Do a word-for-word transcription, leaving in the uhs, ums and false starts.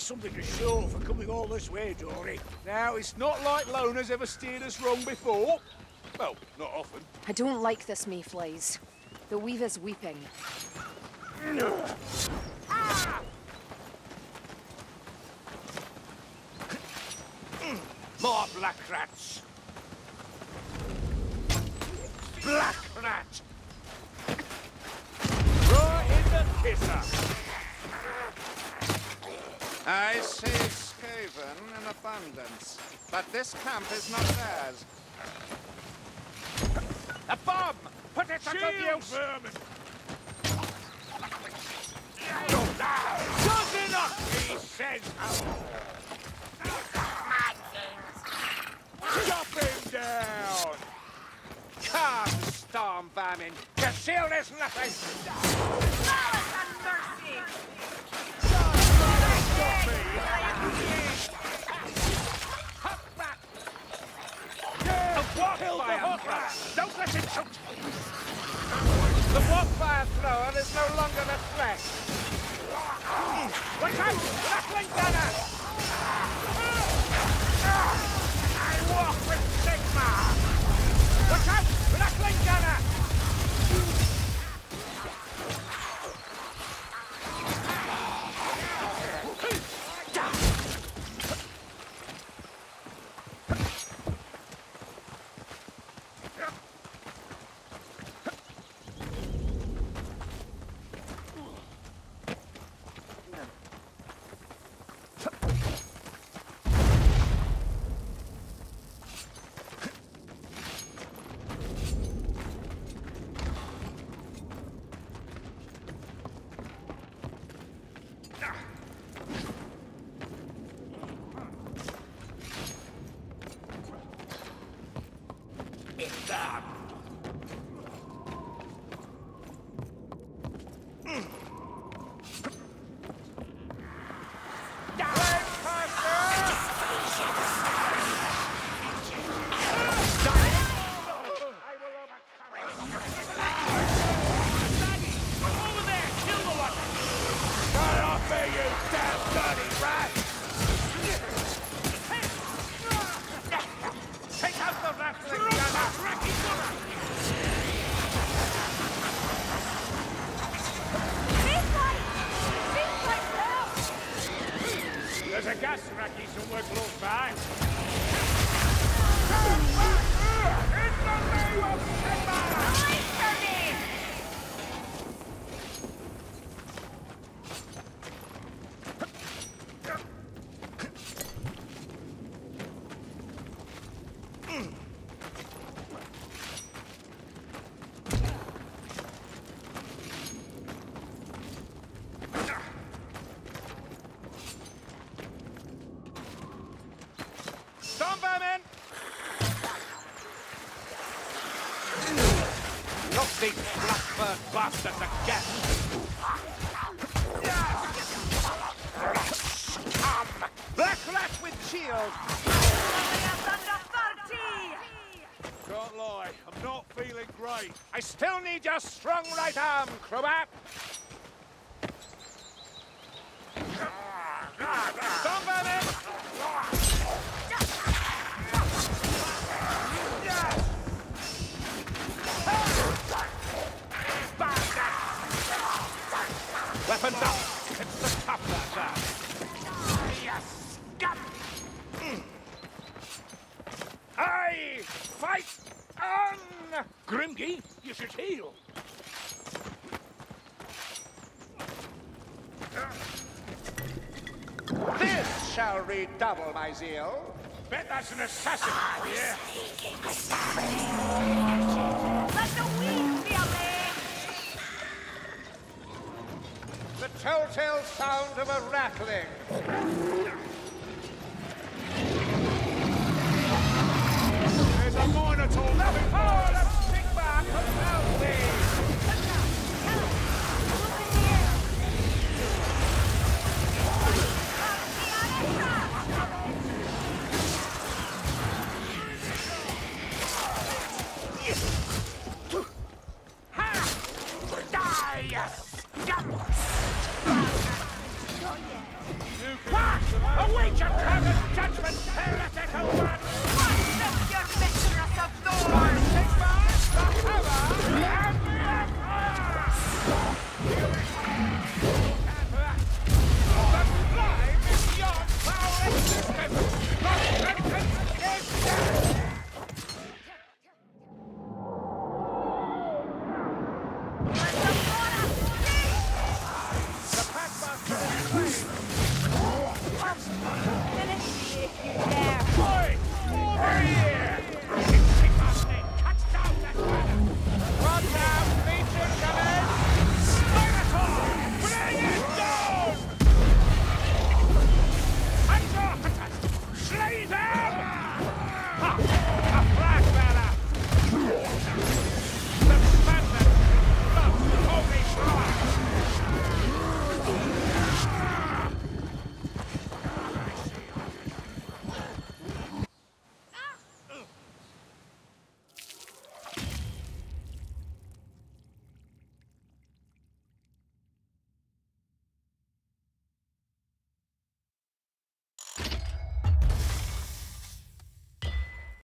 something to show for coming all this way, Dory. Now, it's not like Lona's ever steered us wrong before. Well, not often. I don't like this, mayflies. The weaver's weeping. Ah! More black rats. Black rat. Right in the kisser. I see Skaven in abundance, but this camp is not theirs. A bomb! Put it to good use! Vermin! Does enough, he says! Chop him down! Come, storm vermin! Your shield is nothing! Malice and mercy! Stop me! Hop back! The walk fire! Don't let him shoot! The warfire thrower is no longer a threat. Watch out! Rattling gunner! I walk with Sigma! Watch out! Rattling gunner! There's a gas racky somewhere close by. In the name of Sigma! Wait for me! These blackbird bastards again! Come! Black rat with shield! Can't lie, I'm not feeling great. I still need your strong right arm, Crobat! Somebody! Weapons up! It's the tough that Yes! Got mm. I fight on! Grimgy, you should heal. This shall redouble my zeal. Bet that's an assassin, yeah? Let the weak be away! The telltale sound of a rattling. There's a minotaur! The power of Sigma compels me! Die! You Creature